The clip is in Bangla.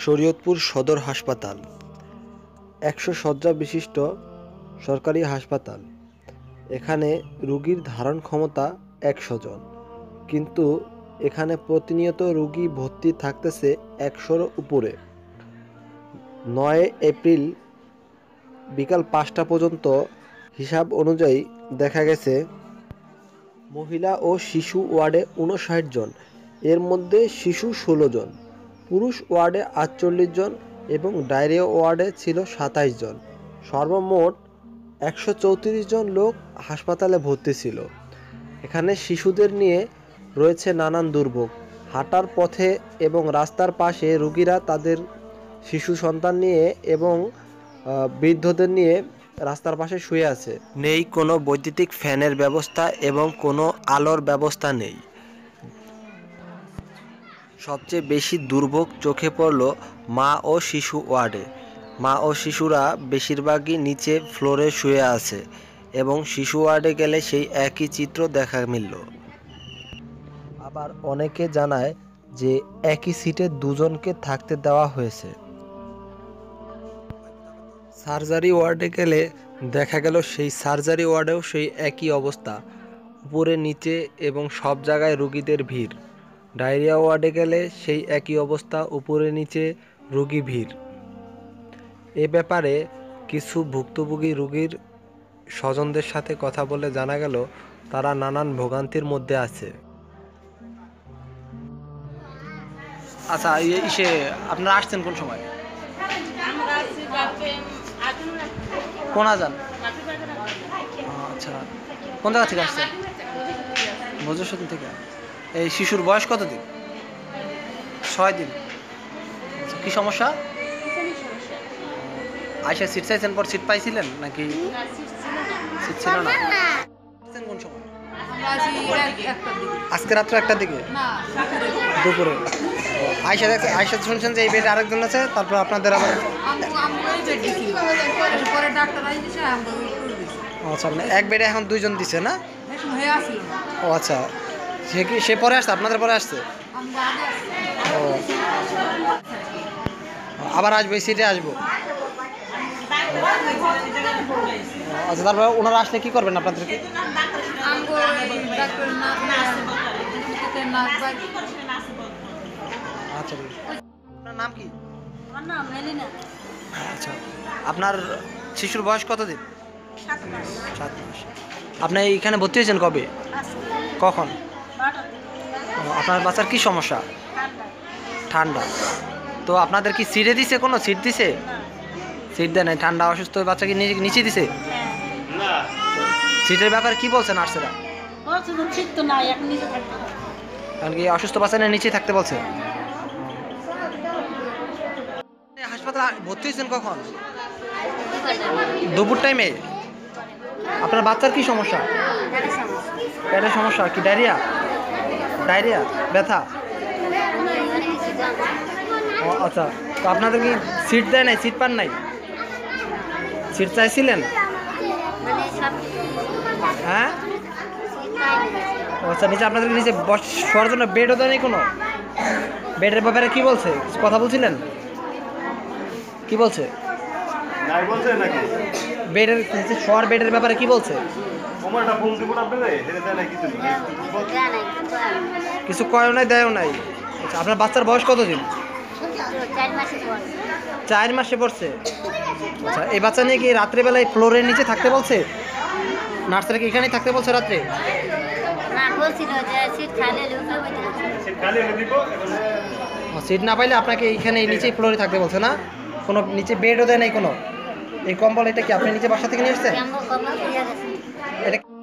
শরীয়তপুর সদর হাসপাতাল ১০০ শয্যা বিশিষ্ট সরকারি হাসপাতাল। এখানে রোগীর ধারণ ক্ষমতা ১০০ জন, কিন্তু এখানে প্রতিনিয়ত রোগী ভর্তি থাকতেছে ১০০-র উপরে। ৯ এপ্রিল বিকাল ৫টা পর্যন্ত হিসাব অনুযায়ী দেখা গেছে মহিলা ও শিশু ওয়ার্ডে ৫৯ জন, এর মধ্যে শিশু ১৬ জন, পুরুষ ওয়ার্ডে ৪৮ জন এবং ডায়রিয়া ওয়ার্ডে ছিল ২৭ জন। সর্বমোট ১৩৪ জন লোক হাসপাতালে ভর্তি ছিল। এখানে শিশুদের নিয়ে রয়েছে নানান দুর্ভোগ। হাঁটার পথে এবং রাস্তার পাশে রোগীরা তাদের শিশু সন্তান নিয়ে এবং বৃদ্ধদের নিয়ে রাস্তার পাশে শুয়ে আছে। নেই কোনো বৈদ্যুতিক ফ্যানের ব্যবস্থা এবং কোনো আলোর ব্যবস্থা নেই। সবচেয়ে বেশি দুর্ভোগ চোখে পড়ল মা ও শিশু ওয়ার্ডে। মা ও শিশুরা বেশিরভাগই নিচে ফ্লোরে শুয়ে আছে এবং শিশু ওয়ার্ডে গেলে সেই একই চিত্র দেখা মিলল। আবার অনেকে জানায় যে একই সিটে দুজনকে থাকতে দেওয়া হয়েছে। সার্জারি ওয়ার্ডে গেলে দেখা গেল সেই সার্জারি ওয়ার্ডেও সেই একই অবস্থা, উপরে নিচে এবং সব জায়গায় রোগীদের ভিড়। ডায়রিয়া ওয়ার্ডে গেলে সেই একই অবস্থা, উপরে নিচে রোগী ভিড়। এ ব্যাপারে কিছু ভুক্তভোগী রোগীর স্বজনদের সাথে কথা বলে জানা গেল তারা নানান ভোগান্তির মধ্যে আছে। আচ্ছা, ইসে আপনারা আসছেন কোন সময়? কোন আজান? আচ্ছা, কোন জায়গা থেকে আসছেন? বজ্রসদন থেকে। এই শিশুর বয়স কতদিন? ৬ দিন। কি সমস্যা? আইসা সিট চাইছেন, পর সিট পাইছিলেন নাকি? সিট ছিল না। কোন সময়? আজকে রাত্রে ১টার দিকে, দুপুরে। আইসা শুনছেন যে এই বেডে আরেকজন আছে, তারপর আপনাদের আবার আচ্ছা, এক বেডে এখন ২ জন দিছে না? ও আচ্ছা, সে পরে আসছে, আপনাদের পরে আসছে? ও আবার আসবো, এই সিটে আসবো। আচ্ছা, তারপর ওনারা আসলে কি করবেন আপনাদেরকে? আচ্ছা, আপনার নাম কি? আচ্ছা, আপনার শিশুর বয়স কতদিন? 7 মাস। আপনি এইখানে ভর্তি হয়েছেন কবে? কখন? আপনার বাচ্চার কি সমস্যা? ঠান্ডা। তো আপনাদের কি সিটে দিছে, কোনো সিট দিছে? সিট দেয় নাই। ঠান্ডা অসুস্থ বাচ্চা কি নিচে দিছে? সিটের ব্যাপারে কি বলছেন নার্সেরা? কারণ কি অসুস্থ বাচ্চা নিচে থাকতে বলছে? হাসপাতালে ভর্তি হয়েছেন কখন? দুপুর টাইমে। আপনার বাচ্চার কি সমস্যা? পেটের সমস্যা। কি ডায়রিয়া? ডায়রিয়া, ব্যথা? ও আচ্ছা, তো আপনাদের কি সিট দেয় নাই? সিট পান নাই? সিট চাইছিলেন? হ্যাঁ, আচ্ছা, নিচে আপনাদের নিচে শোয়ার জন্য বেডও দেয় নাই কোনো? বেডের ব্যাপারে কি বলছে? কথা বলছিলেন? কি বলছে? বেডের নিচে শোয়ার বেডের ব্যাপারে কি বলছে? কিছু কয়ও নাই, দেয়ও নাই। আচ্ছা, আপনার বাচ্চার বয়স কতদিন? 4 মাসে পড়ছে। আচ্ছা, এই বাচ্চা নিয়ে কি রাত্রেবেলায় ফ্লোরের নিচে থাকতে বলছে? নার্সারি কি এখানেই থাকতে বলছে রাত্রে? সিট না পাইলে আপনাকে এইখানে নিচেই ফ্লোরে থাকতে বলছে না? কোনো নিচে বেডও দেয় নাই কোনো? এই কম্বল এটা কি আপনি নিচে বাসা থেকে নিয়ে আসছেন? এটা